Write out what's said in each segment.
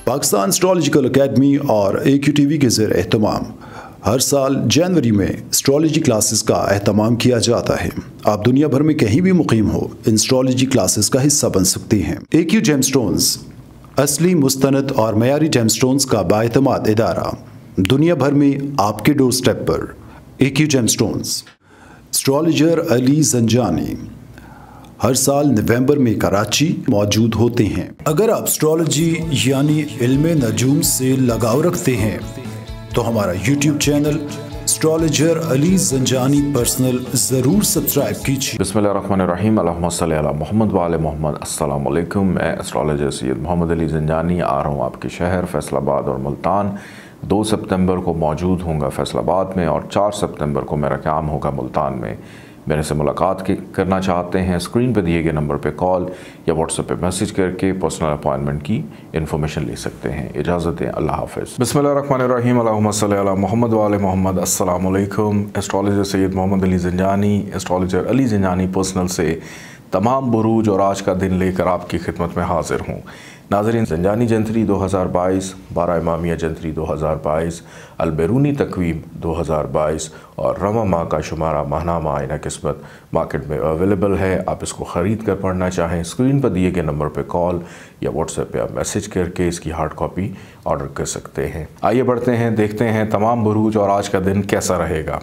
Pakistan astrological academy और AQTV के ज़ेर एहतमाम हर साल जनवरी में एस्ट्रोलॉजी क्लासेस का एहतमाम किया जाता है। आप दुनिया भर में कहीं भी मुकीम हो, इन एस्ट्रोलॉजी क्लासेस का हिस्सा बन सकते हैं। AQ जेमस्टोन्स असली, मुस्तनद और मयारी जेमस्टोन्स का बाएतमाद इदारा, दुनिया भर में आपके डोर स्टेप पर। AQ gemstones. Astrologer Ali Zanjani हर साल नवंबर में कराची मौजूद होते हैं। अगर आप एस्ट्रोलॉजी यानी इल्मे नजूम से लगाव रखते हैं तो हमारा YouTube channel astrologer Ali Zanjani personal ज़रूर सब्सक्राइब कीजिए। बिस्मिल्लाहिर्रहमानिर्रहीम, अल्लाहुम्मा सल्ली अला मोहम्मद व आले मोहम्मद। अस्सलाम वालेकुम। मैं एस्ट्रोलॉजर सैयद मोहम्मद अली ज़ंजानी आ रहा हूँ आपके शहर फैसलाबाद और मुल्तान। 2 सितंबर को मौजूद होऊंगा फैसलाबाद में और 4 सितंबर को मेरा क़याम होगा मुल्तान में। मेरे से मुलाकात करना चाहते हैं, स्क्रीन पर दिए गए नंबर पे कॉल या व्हाट्सएप पे मैसेज करके पर्सनल अपॉइंटमेंट की इन्फॉर्मेशन ले सकते हैं। इजाज़त दें, अल्लाह हाफ़िज़। बिस्मिल्लाहिर्रहमानिर्रहीम, अल्लाहुम्मा सल्ली अला मोहम्मद व आले मोहम्मद। अस्सलाम वालेकुम। Astrologer Syed Mohammad Ali Zanjani, astrologer Ali Zanjani personal से तमाम बुरूज और आज का दिन लेकर आपकी खिदमत में हाजिर हूँ। नाज़रीन, ज़ंजानी जंतरी 2022, 12 इमामिया जंतरी 2022, अलबेरूनी तकवीम 2022 और रवा माह का शुमारा माहनामा आइना किस्मत मार्केट में अवेलेबल है। आप इसको ख़रीद कर पढ़ना चाहें, स्क्रीन पर दिए गए नंबर पर कॉल या व्हाट्सएप पे आप मैसेज करके इसकी हार्ड कॉपी ऑर्डर कर सकते हैं। आइए बढ़ते हैं, देखते हैं तमाम बुरूज और आज का दिन कैसा रहेगा।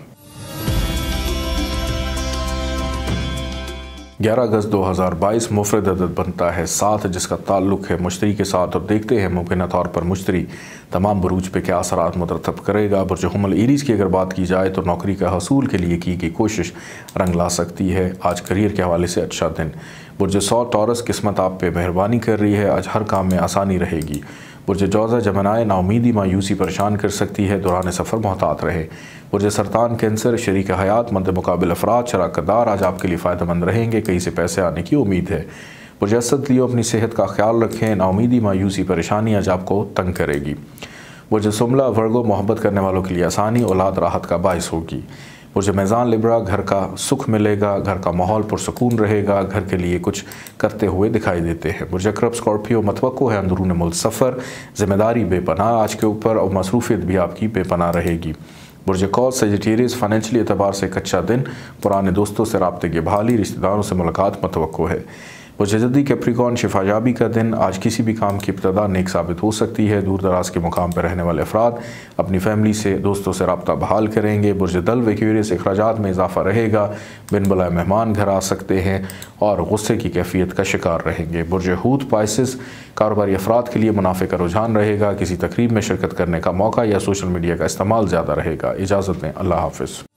11 अगस्त 2022 मुफरद अदद बनता है 7, जिसका ताल्लुक़ है मुश्तरी के साथ। और देखते हैं मुमकिन तौर पर मुश्तरी तमाम बुरूज पे क्या असरात मुतरतब करेगा। बुर्ज हुमल एरीज़ की अगर बात की जाए तो नौकरी का हसूल के लिए की गई कोशिश रंग ला सकती है। आज करियर के हवाले से अच्छा दिन। बुर्ज सौ टॉरस, किस्मत आप पे मेहरबानी कर रही है, आज हर काम में आसानी रहेगी। बुर्ज जौज़ा जमनाए, नाउमीदी मायूसी परेशान कर सकती है, दौरान सफ़र मोहतात रहे। बुर्ज सरतान, कैंसर, शरीक हयात, मद्द मुकाबिल अफराद, शराकतदार आज आपके लिए फ़ायदेमंद रहेंगे, कहीं से पैसे आने की उम्मीद है। बुर्ज असद, लियो अपनी सेहत का ख्याल रखें, नाउमीदी मायूसी परेशानी आज आपको तंग करेगी। बुर्ज सुमला, वर्गो, मोहब्बत करने वालों के लिए आसानी, औलाद राहत का बाइस होगी। बुर्ज मेज़ान, लिब्रा, घर का सुख मिलेगा, घर का माहौल पुरसकून रहेगा, घर के लिए कुछ करते हुए दिखाई देते हैं। बुर्ज अक़रब, स्कॉर्पियो, मतवक्को है अंदरून मुल्क सफ़र, ज़िम्मेदारी बेपनाह आज के ऊपर और मसरूफ़ियत भी आपकी बेपनाह रहेगी। बुर्ज कौस, सजिटेरियस, फाइनेंशियली एतबार से एक अच्छा दिन, पुराने दोस्तों से राब्ते की बहाली, रिश्तेदारों से मुलाकात मतवक्को है। बुर्ज जद्दी, कैप्रिकॉर्न, शिफायाबी का दिन, आज किसी भी काम की इब्तदा नेक साबित हो सकती है। दूर दराज के मुकाम पर रहने वाले अफराद अपनी फैमिली से, दोस्तों से रब्ता बहाल करेंगे। बुर्ज दल्व, एक्वेरियस, अखराजात में इजाफा रहेगा, बिन बुलाए मेहमान घर आ सकते हैं और गुस्से की कैफियत का शिकार रहेंगे। बुर्ज हूत, पाइसिस, कारोबारी अफराद के लिए मुनाफे का रुझान रहेगा, किसी तकरीब में शिरकत करने का मौका या सोशल मीडिया का इस्तेमाल ज़्यादा रहेगा। इजाज़त दें, अल्लाह हाफ़िज़।